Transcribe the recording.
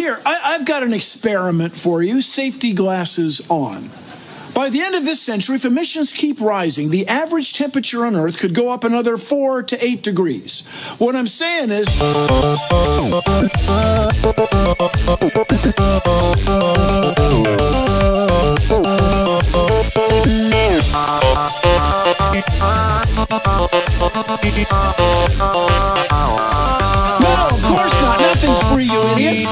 Here, I've got an experiment for you. Safety glasses on. By the end of this century, if emissions keep rising, the average temperature on Earth could go up another 4 to 8 degrees. What I'm saying is... No, of course not. Nothing's free, you idiots.